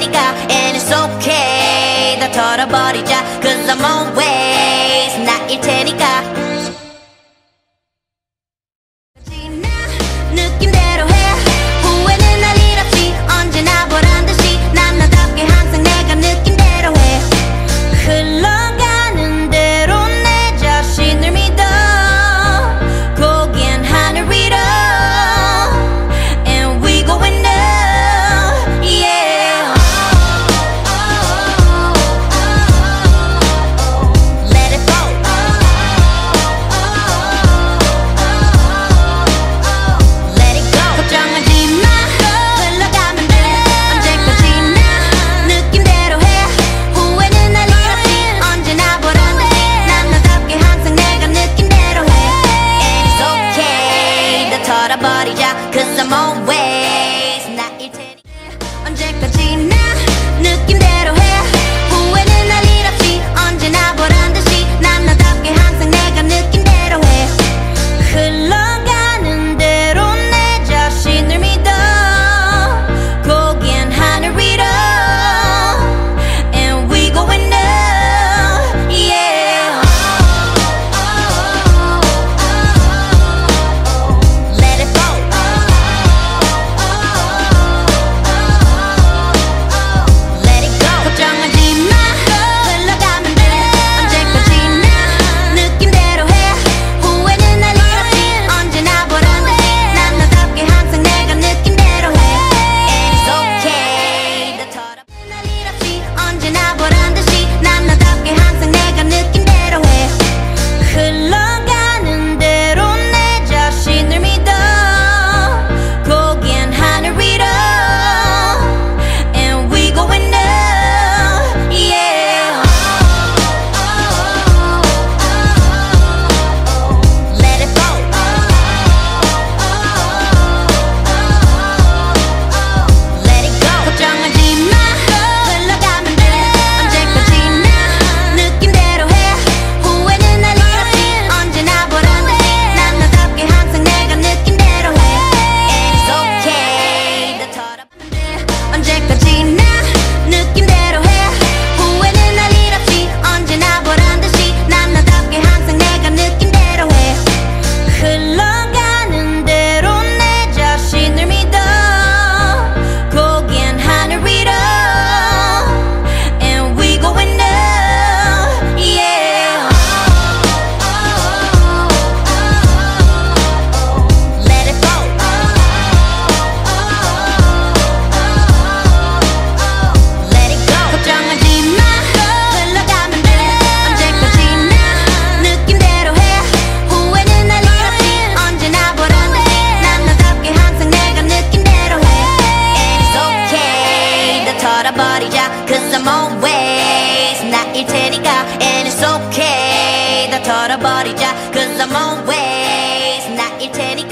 테니까 And it's okay 다 털어버리자 Cause I'm always 나일 테니까 느낌대로 해 후회는 할 일 없이 언제나 보란듯이 난 나답게 항상 내가 느낌대로 해 흘러가는 대로 내 자신을 믿어 고긴 하늘 위로 And we going up yeah Let it go Let it go 걱정하지 마 흘러가면 돼 언제까지나 느낌대로 해 후회는 할 일 없이 언제나 보란듯이 난 나답게 항상 내가 느낌대로 해 And it's okay 다 털어버리자 Cause I'm always 나일 테니까 언제까지나 느낌대로 해 후회는 할 일 없이 언제나 보란듯이 난 나답게 항상 내가 느낌대로 해 흘러가는 대로 내 자신을 믿어 고긴 하늘 위로 And we going up yeah Let it go Let it go 걱정하지 마 흘러가면 돼 언제까지나 느낌대로 해 후회는 할 일 없이 언제나 보란듯이 난 나답게 항상 내가 느낌대로 해 And it's okay 다 털어버리는 할 일 없이 언제나 보란듯이 난 나답게 항상 내가 느낌대로 해 흘러가는 대로 내 자신을 믿어 고긴 하늘 위로 And we going up yeah Let it go Let it go 걱정하지 마 흘러가면 돼 언제까지나 느낌대로 해 후회는 할 일 없이 언제나 보란듯이 난 나답게 항상 내가 느낌대로 해 And it's okay 다 털어버리면 돼 언제까지나 느낌대로 해 후회는 할 일 없이 언제나 보란듯이 난 나답게 항상 내가 느낌대로 해 흘러가는 대로 내 자신을 믿어 고긴 하늘 위로 And we going up yeah Let it go Let it go 걱정하지 마 흘러가면 돼 언제까지나 느낌대로 해 후회는 할 일 없이 언제나 보란듯이 난 나답게 항상 내가 느낌대로 해 And it's okay 다 털어버리자 Cause I'm always 나일 테니까 And it's okay 다 털어버리자 Cause I'm always 나일 테니까